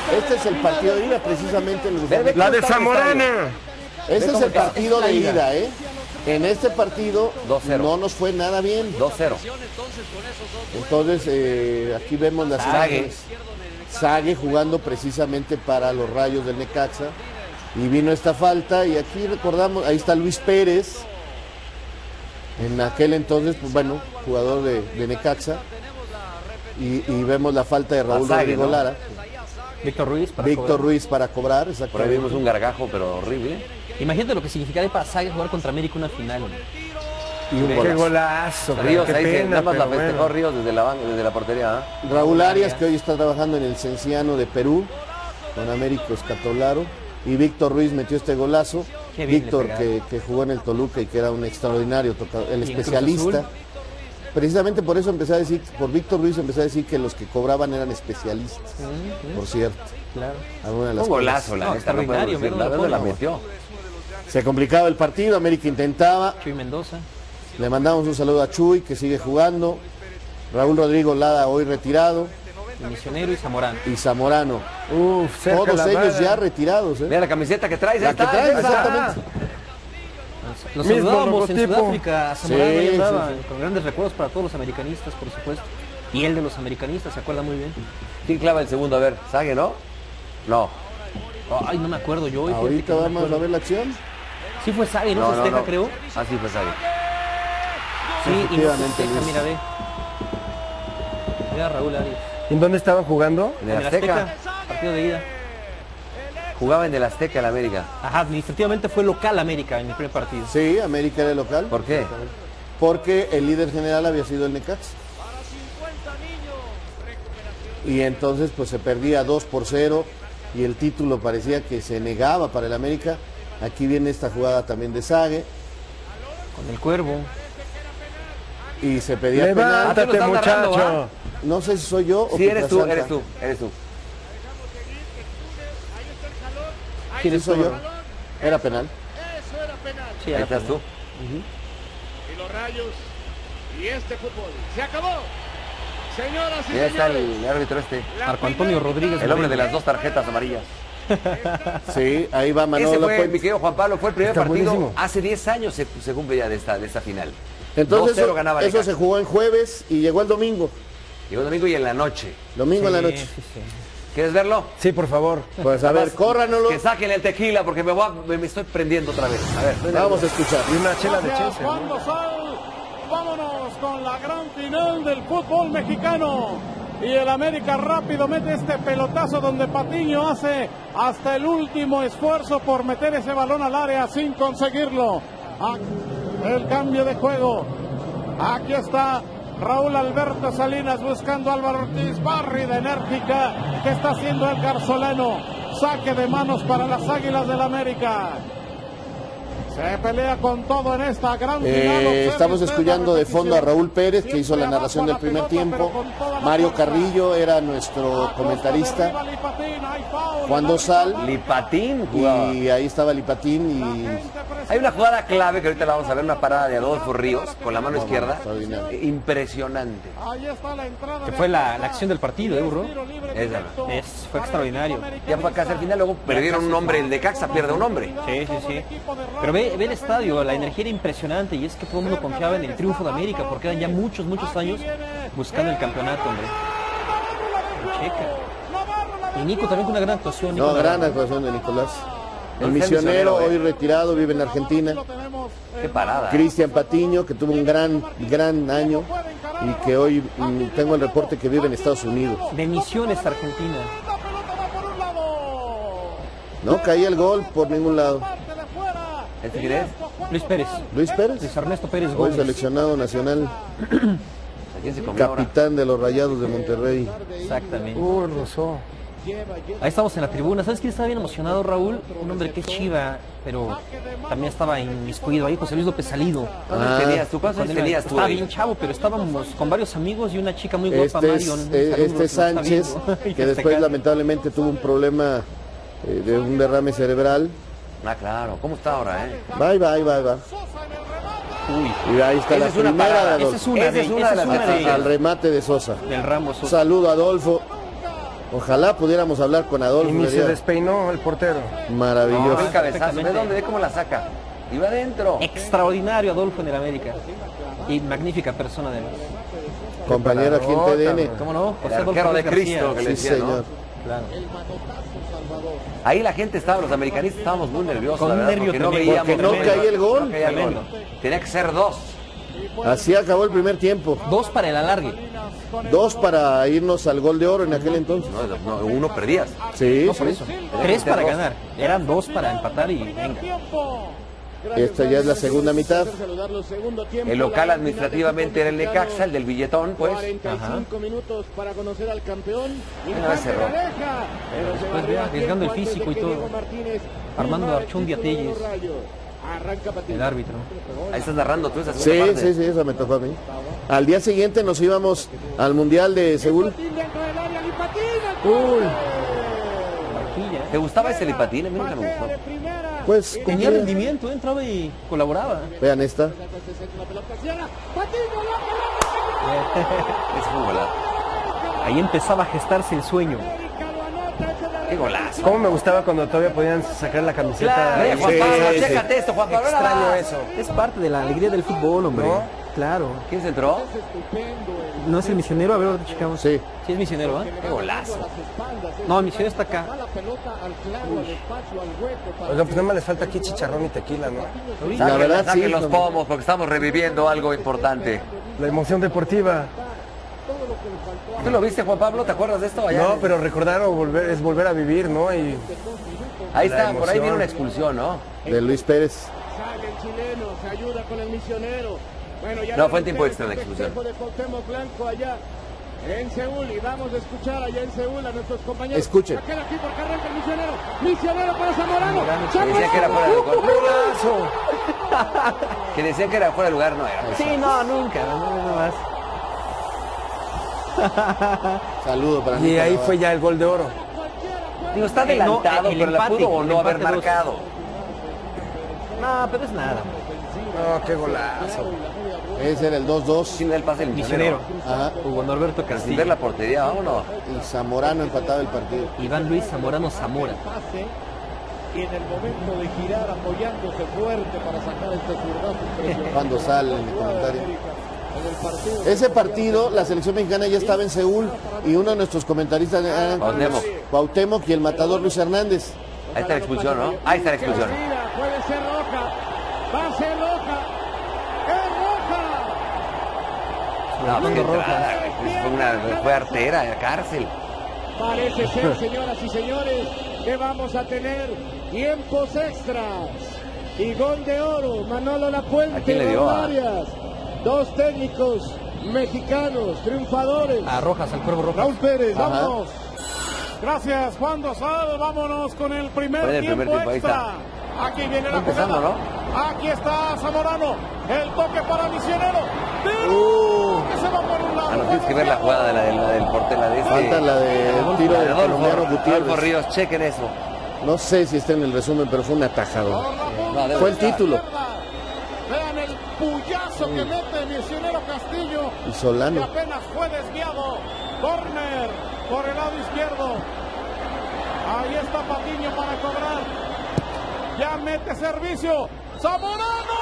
Este es el partido de ida, precisamente. La de Zamorana. Este es el partido de ida, ¿eh? En este partido 2-0. no nos fue nada bien. 2-0. Entonces, aquí vemos las imágenes. Sague jugando precisamente para los Rayos del Necaxa. Y vino esta falta, y aquí recordamos, ahí está Luis Pérez. En aquel entonces, pues bueno, jugador de Necaxa. Y vemos la falta de Raúl Rodrigo Lara. Víctor Ruiz para cobrar, Por ahí exactamente. vimos un gargajo, pero horrible. Imagínate lo que significaría para Sague jugar contra América una final. Y un Qué golazo. golazo. Ríos, qué ahí pena, nada más la pero festejó bueno. Ríos desde la portería. ¿Ah? Raúl Arias, que hoy está trabajando en el Cienciano de Perú, con Américo Escatolaro. Y Víctor Ruiz metió este golazo. Qué bien Víctor, le que jugó en el Toluca y que era un extraordinario tocador, el Y en Cruz especialista. Azul. Precisamente por eso empecé a decir, por Víctor Ruiz empecé a decir que los que cobraban eran especialistas, por cierto. Claro. Alguna de las Un golazo, la No, neta, no podemos extraordinario, decir, mira, la lo verdad la pone. metió. cosas. Se complicaba el partido, América intentaba. Chuy Mendoza. Le mandamos un saludo a Chuy, que sigue jugando. Raúl Rodrigo Lada, hoy retirado. Misionero y Zamorano. Y Zamorano. Uf, cerca Todos la ellos barra. ya retirados. Mira la camiseta que traes, La ahí que está, traes, ahí está. exactamente. Los Mismo saludábamos en logotipo. Sudáfrica a Zamorano, Sí, ahí andaba, sí, sí. con grandes recuerdos para todos los americanistas, por supuesto. Y él de los americanistas, se acuerda muy bien. ¿Quién clava el segundo? A ver, Sague, ¿no? No. Ay, no me acuerdo yo. Fíjate Ahorita que no me vamos a acuerdo. ver la acción. Sí fue Sague, ¿no? No, Festeja, no. creo. Ah, sí, fue Sague. Sí, y no Efectivamente, festeja, Luis. mira, ve. Mira Raúl Arias. ¿En dónde estaban jugando? En el Azteca. Partido de ida. Jugaba en el Azteca, el América. Ajá, administrativamente fue local América en el primer partido. Sí, América era el local. ¿Por qué? Porque el líder general había sido el Necaxa. Y entonces pues se perdía 2-0 y el título parecía que se negaba para el América. Aquí viene esta jugada también de Sague Con el Cuervo. y se pedía penal. Ah, tú Levántate, lo estás narrando, muchacho. No sé si soy yo o Sí, eres tú, Pietrasanta. eres tú. ¿Quién Sí, es soy yo. tú? Era penal. Sí, Ahí era estás penal. tú. Y los Rayos y este fútbol. Se acabó. Señoras y Ya está señores. el árbitro este. Marco Antonio Rodríguez. El hombre de Moreno. las 2 tarjetas amarillas. Sí, ahí va Ese Manolo fue, mi Lapuente. querido Juan Pablo, fue el primer Está partido. buenísimo. Hace 10 años se cumple ya de esta final. Entonces 2-0 ganaba eso Necaxa. se jugó en jueves y llegó el domingo. Llegó el domingo y en la noche. Domingo en la noche. Sí, sí. ¿Quieres verlo? Sí, por favor. Pues a ver, córranoslo. Que saquen el tequila porque me estoy prendiendo otra vez. A ver, Vamos a escuchar. Y una chela de Gracias, Chelsea. Juan Dosal. Vámonos con la gran final del fútbol mexicano. Y el América rápido mete este pelotazo donde Patiño hace hasta el último esfuerzo por meter ese balón al área sin conseguirlo. El cambio de juego. Aquí está Raúl Alberto Salinas buscando a Álvaro Ortiz. Barrida enérgica que está haciendo el Garzolano. Saque de manos para las Águilas del América. Se pelea con todo en esta gran final. Estamos escuchando de fondo a Raúl Pérez, que hizo la narración del primer tiempo. Mario Carrillo era nuestro comentarista. Juan Dosal. Lipatín jugaba. Y ahí estaba Lipatín y Hay una jugada clave que ahorita la vamos a ver, una parada de Adolfo Ríos con la mano izquierda. extraordinario. Impresionante. Que fue la acción del partido, Burro. Esa. Fue extraordinario. Ya fue casi al final, luego perdieron un hombre, el de Caxa pierde un hombre. Sí, sí, sí. Pero ve el estadio, la energía era impresionante y es que todo el mundo confiaba en el triunfo de América porque eran ya muchos años buscando el campeonato, hombre. Checa. Y Nico también con una gran actuación. Nico no, gran Navarro. actuación de Nicolás. El No, misionero, misionero, hoy retirado, vive en Argentina. Qué parada. Cristian Patiño, que tuvo un gran año y que hoy tengo el reporte que vive en Estados Unidos. De Misiones, Argentina. No caía el gol por ningún lado. ¿Este quién es? Luis Pérez. Luis Pérez, Luis Ernesto Pérez hoy Gómez. seleccionado nacional, ¿A quién se comió ahora? capitán de los Rayados de Monterrey. Exactamente. Rozó. Ahí estamos en la tribuna. ¿Sabes quién estaba bien emocionado, Raúl? Un hombre que es Chiva, pero también estaba inmiscuido ahí, José Luis López Salido. ¿Cuántos tenías tú? ¿Cuántos Con él, tenías tú estaba ahí? bien chavo, pero estábamos con varios amigos y una chica muy guapa, Este es, Marion. Un saludo, este si nos está Sánchez, viendo. Y que después festejando. lamentablemente tuvo un problema de un derrame cerebral. Ah, claro. ¿Cómo está ahora, Va. Uy, Y ahí está Esa la es una primera parada. de esa Adolfo. es una Esa de, es una esa de las es una que de Al remate de Sosa. del Ramos. Saludo a Adolfo. Ojalá pudiéramos hablar con Adolfo. Y ni se sería despeinó el portero. maravilloso. Ve el cabezazo, ve Perfectamente. dónde, ve cómo la saca. Y va adentro. Extraordinario Adolfo en el América. Y magnífica persona además. Compañero aquí en TDN. ¿Cómo no? El José Adolfo arquero de García. Cristo que le Sí, decía, ¿no? señor. Claro. Ahí la gente estaba, los americanistas estábamos muy nerviosos, Con la verdad, nervio porque no tremendo. veíamos. Porque no caía el gol. No caía el gol. Tenía que ser 2. Así acabó el primer tiempo. 2 para el alargue. 2 para irnos al gol de oro en aquel entonces. No, uno perdías. Sí, No por sí. eso. 3 para ganar. Eran 2 para empatar y venga. Esta ya es la segunda mitad. El local administrativamente era el Necaxa, el del billetón, pues. 45 minutos para conocer al campeón. No, ese error. Pero después ve arriesgando el físico y todo. Armando Archundia Telles, el árbitro. Ahí estás narrando tú esa Sí, segunda parte. sí, sí, esa me tocó a mí. Al día siguiente nos íbamos al Mundial de Seúl. Marquilla. ¿Te gustaba ese lipatín? A mí nunca me gustó. Pues Tenía cumplía. rendimiento, entraba y colaboraba. Vean esta. Es un golazo. Ahí empezaba a gestarse el sueño. Qué golazo. ¿Cómo me gustaba cuando todavía podían sacar la camiseta? Ve, Juan Sí, Pablo, sí. chécate esto, Juan Pablo. Extraño ahora va. eso. Es parte de la alegría del fútbol, hombre. ¿No? Claro. ¿Quién se entró? ¿No es el misionero? A ver, ahorita checamos. Sí. Sí es misionero, ¿ah? Qué golazo. No, el misionero está acá. Oiga, pues nada más les falta aquí chicharrón y tequila, ¿no? La verdad, Saquen sí, los hombre. pomos porque estamos reviviendo algo importante. La emoción deportiva. ¿Tú lo viste, Juan Pablo? ¿Te acuerdas de esto? Allá No, pero recordar o volver es volver a vivir, ¿no? Y ahí la está, por ahí emoción. viene una expulsión, ¿no? De Luis Pérez. Sale el chileno, se ayuda con el misionero. Bueno, ya No, ven fue en tiempo ustedes extra la el expulsión. festejo de Cuauhtémoc Blanco allá en Seúl y vamos a escuchar allá en Seúl a nuestros compañeros. Escuchen. Aquel aquí porque arranca el misionero. Misionero para Zamorano. Que decía que era fuera de lugar. ¡golazo! Que decía que era fuera de lugar, no era. Sí, no, nunca. No más. Saludo para Y Nicolás. ahí fue ya el gol de oro. Digo, está No, adelantado, el pero la empate, pudo o el no haber empate dos. marcado. No, pero es nada. No, qué golazo. Ese era el 2-2. Sin el pase del Misionero. misionero. Ajá. Hugo Norberto Sin ver Castillo. la portería, vámonos. Y Zamorano empataba el partido. Iván Luis Zamorano Zamora. Pase y en el momento de girar apoyándose fuerte para sacar este zurdazo impresionante. Cuando sale en el comentario. En el partido. Ese partido, la selección mexicana ya estaba en Seúl y uno de nuestros comentaristas era Cuauhtémoc. Cuauhtémoc y el matador Luis Hernández. Ahí está la expulsión, ¿no? Ahí está la expulsión. Mira, puede ser roja. Va a ser roja. Es roja. No, qué entrada, güey. Fue artera, de cárcel. Parece ser, señoras y señores, que vamos a tener tiempos extras. Y gol de oro, Manolo Lapuente. ¿A quién le dio? Arias. Dos técnicos mexicanos, triunfadores. A Rojas, al Cuervo Rojas. Raúl Pérez, Ajá. vamos. Gracias, Juan Dosal. Vámonos con el primer Fue el tiempo primer tiempo, ahí extra. Aquí viene la empezando, jugada. Aquí está Zamorano. El toque para Misionero. Tiro que se va por un lado. Ah, no, tienes que ver la jugada de la del portero, la de este. Falta la del tiro del colombiano Adolfo Gutiérrez. Ríos, chequen eso. No sé si está en el resumen, pero fue un atajador. No, debe Fue el estar. título. Vean el puyazo que mete Misionero Castillo. Y Que Solano. apenas fue desviado. Corner por el lado izquierdo. Ahí está Patiño para cobrar. Ya mete servicio. ¡Zamorano!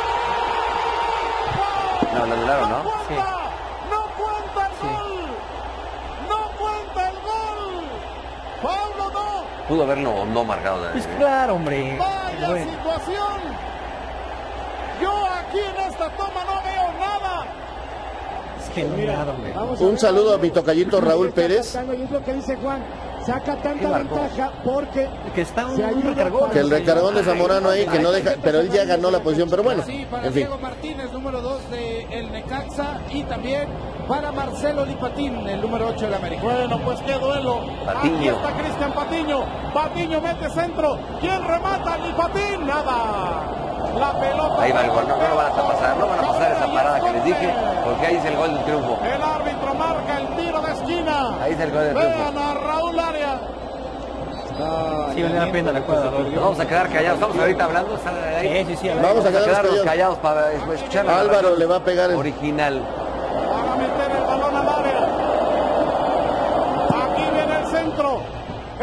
No, lo anularon, ¿no? Cuenta. No cuenta el gol. No cuenta el gol. Paulo no. Pudo haberlo no marcado. Pues claro, hombre. Vaya Bueno, situación. Yo aquí en esta toma no veo nada. es que no nada, hombre. Un saludo a mi tocallito Raúl Pérez. Y es lo que dice Juan. Saca ¿Qué tanta marcó? ventaja porque Que está un se ayuda recargón. Que el recargón de Zamorano ahí, que no deja, pero él ya ganó la posición, pero bueno, Sí, para en fin. Diego Martínez, número 2 de el Necaxa, y también para Marcelo Lipatín, el número 8 del América. bueno, pues qué duelo. Patiño. Aquí está Cristian Patiño. Patiño mete centro. ¿Quién remata? Ni Patín. Nada. La pelota. Ahí va el gol, no lo van a pasar, no van a pasar esa parada que les dije, porque ahí es el gol del triunfo. El árbitro marca el tiro de esquina. Ahí es el gol del triunfo. Vean a Raúl Arias. Sí, vale la pena la jugada. Nos vamos a quedar callados, estamos ahorita hablando. Sí, sí, sí. Vamos a quedarnos callados para escuchar la Álvaro narración le va a pegar el... original. Para meter el balón al área. Aquí viene el centro.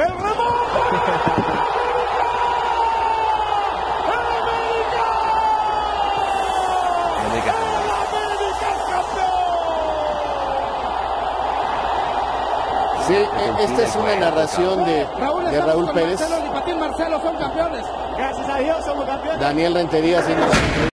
¡El rebote! América. Sí, esta es una narración de Raúl Pérez. Marcelo Lipatín, Marcelo son campeones. Gracias a Dios somos campeones. Daniel Rentería haciendo